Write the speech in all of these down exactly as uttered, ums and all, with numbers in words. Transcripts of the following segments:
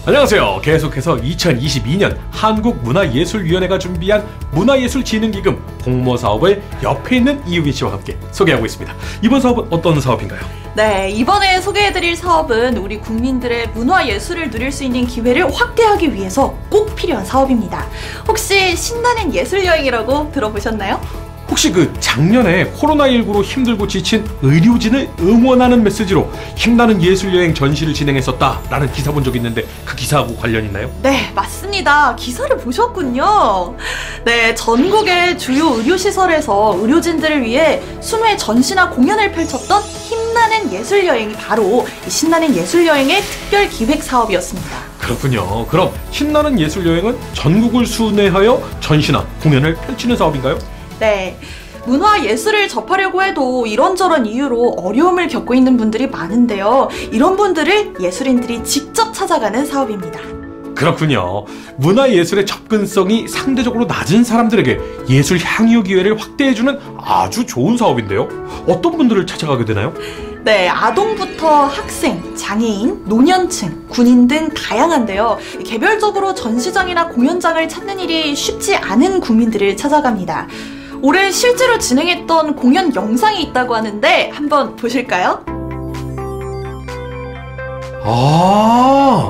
안녕하세요. 계속해서 이천이십이 년 한국문화예술위원회가 준비한 문화예술진흥기금 공모 사업을 옆에 있는 이유빈 씨와 함께 소개하고 있습니다. 이번 사업은 어떤 사업인가요? 네, 이번에 소개해드릴 사업은 우리 국민들의 문화예술을 누릴 수 있는 기회를 확대하기 위해서 꼭 필요한 사업입니다. 혹시 신나는 예술여행이라고 들어보셨나요? 혹시 그 작년에 코로나십구로 힘들고 지친 의료진을 응원하는 메시지로 힘나는 예술여행 전시를 진행했었다라는 기사 본 적 있는데 그 기사하고 관련 있나요? 네, 맞습니다. 기사를 보셨군요. 네, 전국의 주요 의료시설에서 의료진들을 위해 수뇌 전시나 공연을 펼쳤던 힘나는 예술여행이 바로 이 신나는 예술여행의 특별 기획 사업이었습니다. 그렇군요. 그럼 신나는 예술여행은 전국을 순회하여 전시나 공연을 펼치는 사업인가요? 네, 문화예술을 접하려고 해도 이런저런 이유로 어려움을 겪고 있는 분들이 많은데요. 이런 분들을 예술인들이 직접 찾아가는 사업입니다. 그렇군요. 문화예술의 접근성이 상대적으로 낮은 사람들에게 예술 향유 기회를 확대해주는 아주 좋은 사업인데요. 어떤 분들을 찾아가게 되나요? 네, 아동부터 학생, 장애인, 노년층, 군인 등 다양한데요. 개별적으로 전시장이나 공연장을 찾는 일이 쉽지 않은 국민들을 찾아갑니다. 올해 실제로 진행했던 공연 영상이 있다고 하는데 한번 보실까요? 아,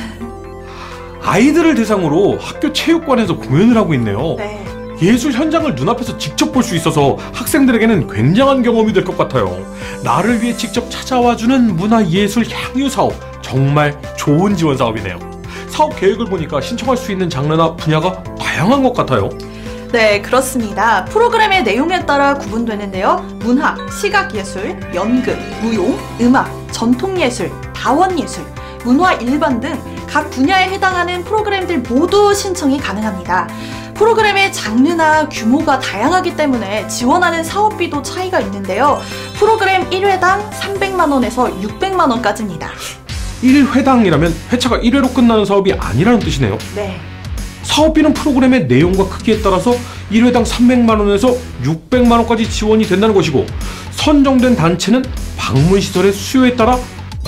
아이들을 대상으로 학교 체육관에서 공연을 하고 있네요. 네. 예술 현장을 눈앞에서 직접 볼 수 있어서 학생들에게는 굉장한 경험이 될 것 같아요. 나를 위해 직접 찾아와주는 문화예술 향유 사업, 정말 좋은 지원 사업이네요. 사업 계획을 보니까 신청할 수 있는 장르나 분야가 다양한 것 같아요. 네, 그렇습니다. 프로그램의 내용에 따라 구분되는데요. 문화, 시각예술, 연극, 무용, 음악, 전통예술, 다원예술, 문화 일반 등 각 분야에 해당하는 프로그램들 모두 신청이 가능합니다. 프로그램의 장르나 규모가 다양하기 때문에 지원하는 사업비도 차이가 있는데요. 프로그램 일 회당 삼백만 원에서 육백만 원까지입니다. 일 회당이라면 회차가 일 회로 끝나는 사업이 아니라는 뜻이네요. 네. 사업비는 프로그램의 내용과 크기에 따라서 일 회당 삼백만 원에서 육백만 원까지 지원이 된다는 것이고, 선정된 단체는 방문시설의 수요에 따라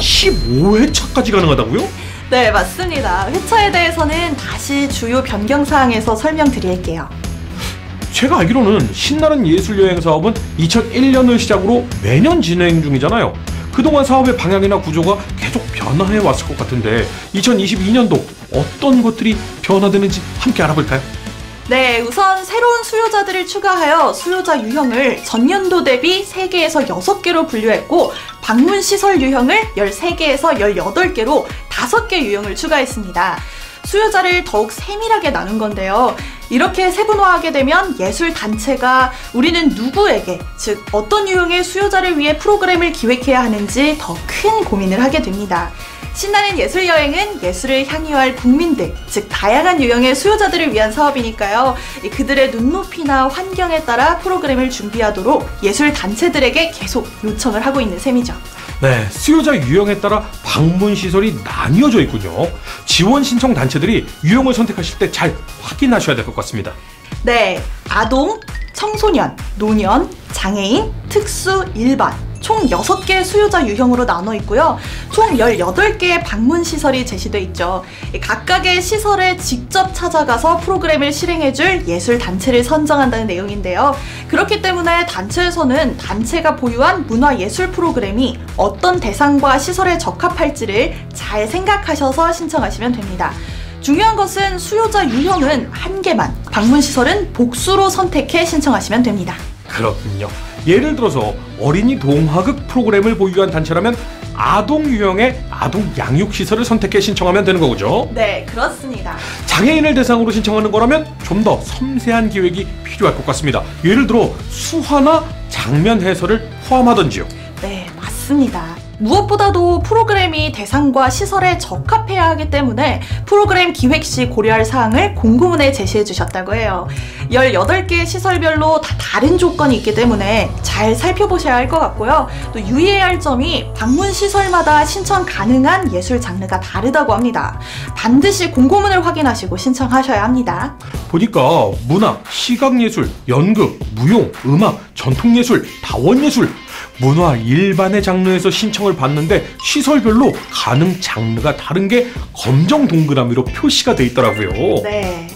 십오 회차까지 가능하다고요? 네, 맞습니다. 회차에 대해서는 다시 주요 변경사항에서 설명드릴게요. 제가 알기로는 신나는 예술여행 사업은 이천일 년을 시작으로 매년 진행 중이잖아요. 그동안 사업의 방향이나 구조가 계속 변화해 왔을 것 같은데 이천이십이 년도 어떤 것들이 변화되는지 함께 알아볼까요? 네, 우선 새로운 수요자들을 추가하여 수요자 유형을 전년도 대비 세 개에서 여섯 개로 분류했고, 방문시설 유형을 열세 개에서 열여덟 개로 다섯 개 유형을 추가했습니다. 수요자를 더욱 세밀하게 나눈 건데요. 이렇게 세분화하게 되면 예술단체가 우리는 누구에게, 즉 어떤 유형의 수요자를 위해 프로그램을 기획해야 하는지 더 큰 고민을 하게 됩니다. 신나는 예술여행은 예술을 향유할 국민들, 즉 다양한 유형의 수요자들을 위한 사업이니까요. 그들의 눈높이나 환경에 따라 프로그램을 준비하도록 예술단체들에게 계속 요청을 하고 있는 셈이죠. 네, 수요자 유형에 따라 방문시설이 나뉘어져 있군요. 지원 신청 단체들이 유형을 선택하실 때 잘 확인하셔야 될 것 같습니다. 네, 아동, 청소년, 노년, 장애인, 특수, 일반 총 여섯 개의 수요자 유형으로 나눠 있고요. 총 열여덟 개의 방문시설이 제시돼 있죠. 각각의 시설에 직접 찾아가서 프로그램을 실행해줄 예술단체를 선정한다는 내용인데요. 그렇기 때문에 단체에서는 단체가 보유한 문화예술 프로그램이 어떤 대상과 시설에 적합할지를 잘 생각하셔서 신청하시면 됩니다. 중요한 것은 수요자 유형은 한 개만, 방문시설은 복수로 선택해 신청하시면 됩니다. 그렇군요. 예를 들어서 어린이 동화극 프로그램을 보유한 단체라면 아동 유형의 아동 양육시설을 선택해 신청하면 되는 거죠? 네, 그렇습니다. 장애인을 대상으로 신청하는 거라면 좀 더 섬세한 기획이 필요할 것 같습니다. 예를 들어 수화나 장면 해설을 포함하던지요. 네, 맞습니다. 무엇보다도 프로그램이 대상과 시설에 적합해야 하기 때문에 프로그램 기획 시 고려할 사항을 공고문에 제시해 주셨다고 해요. 열여덟 개의 시설별로 다 다른 조건이 있기 때문에 잘 살펴보셔야 할 것 같고요. 또 유의해야 할 점이 방문 시설마다 신청 가능한 예술 장르가 다르다고 합니다. 반드시 공고문을 확인하시고 신청하셔야 합니다. 보니까 문학, 시각예술, 연극, 무용, 음악, 전통예술, 다원예술 문화 일반의 장르에서 신청을 받는데 시설별로 가능 장르가 다른 게 검정 동그라미로 표시가 돼 있더라고요. 네.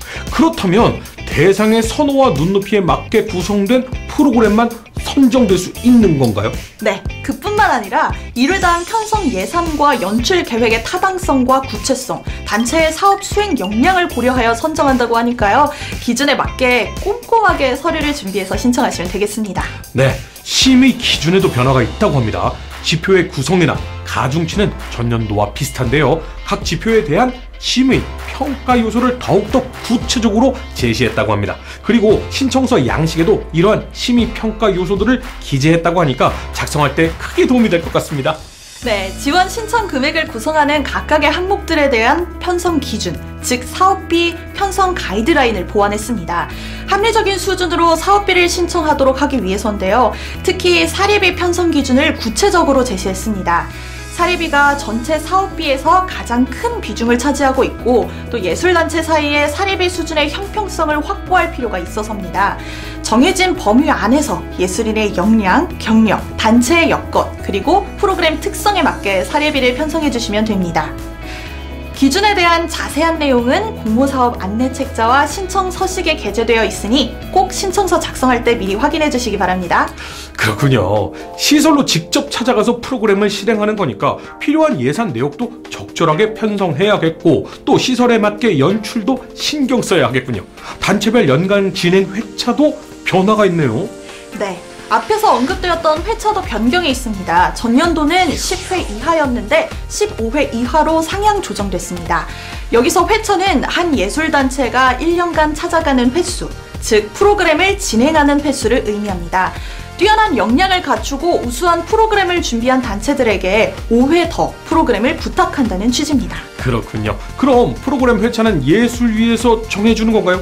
그렇다면 대상의 선호와 눈높이에 맞게 구성된 프로그램만 선정될 수 있는 건가요? 네, 그뿐만 아니라 일회당 편성 예산과 연출 계획의 타당성과 구체성, 단체의 사업 수행 역량을 고려하여 선정한다고 하니까요. 기준에 맞게 꼼꼼하게 서류를 준비해서 신청하시면 되겠습니다. 네, 심의 기준에도 변화가 있다고 합니다. 지표의 구성이나 가중치는 전년도와 비슷한데요. 각 지표에 대한 심의, 평가 요소를 더욱더 구체적으로 제시했다고 합니다. 그리고 신청서 양식에도 이러한 심의, 평가 요소들을 기재했다고 하니까 작성할 때 크게 도움이 될 것 같습니다. 네, 지원 신청 금액을 구성하는 각각의 항목들에 대한 편성 기준, 즉 사업비 편성 가이드라인을 보완했습니다. 합리적인 수준으로 사업비를 신청하도록 하기 위해서인데요. 특히 사례비 편성 기준을 구체적으로 제시했습니다. 사례비가 전체 사업비에서 가장 큰 비중을 차지하고 있고 또 예술단체 사이의 사례비 수준의 형평성을 확보할 필요가 있어서입니다. 정해진 범위 안에서 예술인의 역량, 경력, 단체의 여건, 그리고 프로그램 특성에 맞게 사례비를 편성해 주시면 됩니다. 기준에 대한 자세한 내용은 공모사업 안내책자와 신청 서식에 게재되어 있으니 꼭 신청서 작성할 때 미리 확인해 주시기 바랍니다. 그렇군요. 시설로 직접 찾아가서 프로그램을 실행하는 거니까 필요한 예산 내역도 적절하게 편성해야겠고 또 시설에 맞게 연출도 신경 써야 하겠군요. 단체별 연간 진행 회차도 변화가 있네요. 네. 앞에서 언급되었던 회차도 변경이 있습니다. 전년도는 십 회 이하였는데 십오 회 이하로 상향 조정됐습니다. 여기서 회차는 한 예술단체가 일 년간 찾아가는 횟수, 즉 프로그램을 진행하는 횟수를 의미합니다. 뛰어난 역량을 갖추고 우수한 프로그램을 준비한 단체들에게 오 회 더 프로그램을 부탁한다는 취지입니다. 그렇군요. 그럼 프로그램 회차는 예술위에서 정해주는 건가요?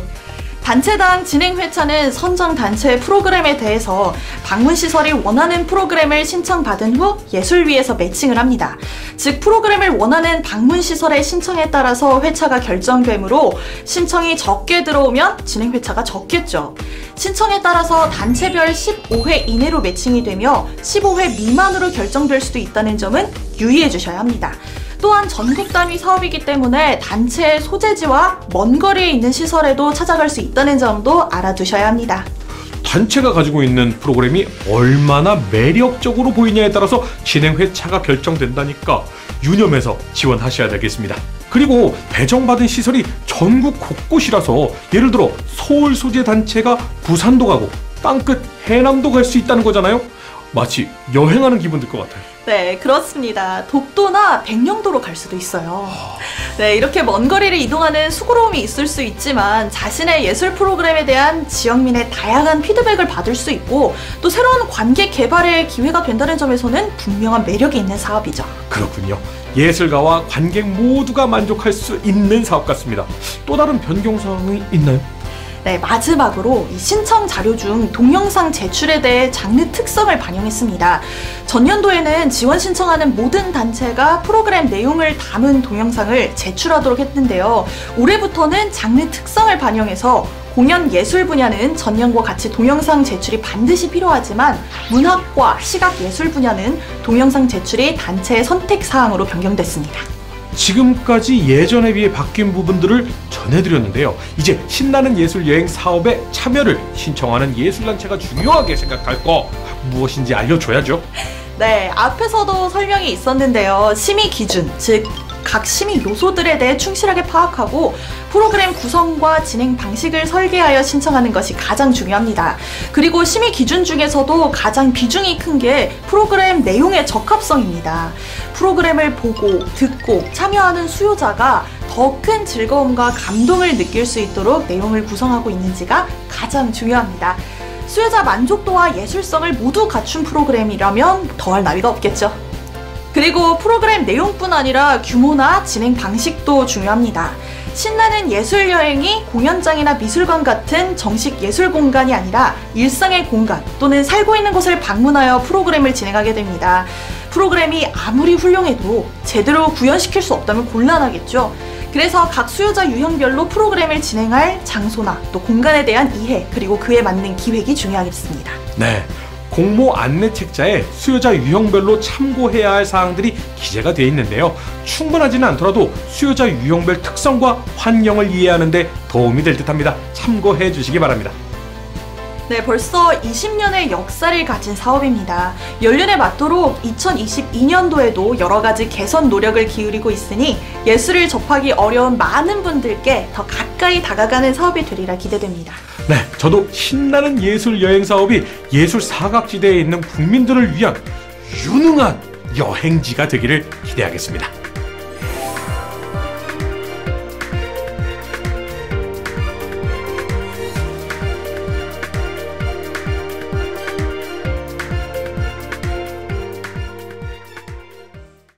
단체당 진행 회차는 선정 단체의 프로그램에 대해서 방문시설이 원하는 프로그램을 신청받은 후 예술위에서 매칭을 합니다. 즉 프로그램을 원하는 방문시설의 신청에 따라서 회차가 결정되므로 신청이 적게 들어오면 진행 회차가 적겠죠. 신청에 따라서 단체별 십오 회 이내로 매칭이 되며 십오 회 미만으로 결정될 수도 있다는 점은 유의해 주셔야 합니다. 또한 전국 단위 사업이기 때문에 단체의 소재지와 먼 거리에 있는 시설에도 찾아갈 수 있다는 점도 알아두셔야 합니다. 단체가 가지고 있는 프로그램이 얼마나 매력적으로 보이냐에 따라서 진행 회차가 결정된다니까 유념해서 지원하셔야 되겠습니다. 그리고 배정받은 시설이 전국 곳곳이라서 예를 들어 서울 소재 단체가 부산도 가고 땅끝 해남도 갈 수 있다는 거잖아요. 마치 여행하는 기분 들 것 같아요. 네, 그렇습니다. 독도나 백령도로 갈 수도 있어요. 네, 이렇게 먼 거리를 이동하는 수고로움이 있을 수 있지만 자신의 예술 프로그램에 대한 지역민의 다양한 피드백을 받을 수 있고 또 새로운 관계 개발의 기회가 된다는 점에서는 분명한 매력이 있는 사업이죠. 그렇군요. 예술가와 관객 모두가 만족할 수 있는 사업 같습니다. 또 다른 변경사항이 있나요? 네, 마지막으로 이 신청 자료 중 동영상 제출에 대해 장르 특성을 반영했습니다. 전년도에는 지원 신청하는 모든 단체가 프로그램 내용을 담은 동영상을 제출하도록 했는데요. 올해부터는 장르 특성을 반영해서 공연 예술 분야는 전년과 같이 동영상 제출이 반드시 필요하지만 문학과 시각 예술 분야는 동영상 제출이 단체의 선택 사항으로 변경됐습니다. 지금까지 예전에 비해 바뀐 부분들을 전해드렸는데요. 이제 신나는 예술여행 사업에 참여를 신청하는 예술단체가 중요하게 생각할 거 무엇인지 알려줘야죠. 네, 앞에서도 설명이 있었는데요. 심의 기준, 즉 각 심의 요소들에 대해 충실하게 파악하고 프로그램 구성과 진행 방식을 설계하여 신청하는 것이 가장 중요합니다. 그리고 심의 기준 중에서도 가장 비중이 큰 게 프로그램 내용의 적합성입니다. 프로그램을 보고 듣고 참여하는 수요자가 더 큰 즐거움과 감동을 느낄 수 있도록 내용을 구성하고 있는지가 가장 중요합니다. 수요자 만족도와 예술성을 모두 갖춘 프로그램이라면 더할 나위가 없겠죠. 그리고 프로그램 내용뿐 아니라 규모나 진행 방식도 중요합니다. 신나는 예술 여행이 공연장이나 미술관 같은 정식 예술 공간이 아니라 일상의 공간 또는 살고 있는 곳을 방문하여 프로그램을 진행하게 됩니다. 프로그램이 아무리 훌륭해도 제대로 구현시킬 수 없다면 곤란하겠죠. 그래서 각 수요자 유형별로 프로그램을 진행할 장소나 또 공간에 대한 이해 그리고 그에 맞는 기획이 중요하겠습니다. 네. 공모 안내 책자에 수요자 유형별로 참고해야 할 사항들이 기재가 되어 있는데요. 충분하지는 않더라도 수요자 유형별 특성과 환경을 이해하는 데 도움이 될 듯합니다. 참고해 주시기 바랍니다. 네, 벌써 이십 년의 역사를 가진 사업입니다. 연륜에 맞도록 이천이십이 년도에도 여러 가지 개선 노력을 기울이고 있으니 예술을 접하기 어려운 많은 분들께 더 가까이 다가가는 사업이 되리라 기대됩니다. 네, 저도 신나는 예술 여행 사업이 예술 사각지대에 있는 국민들을 위한 유능한 여행지가 되기를 기대하겠습니다.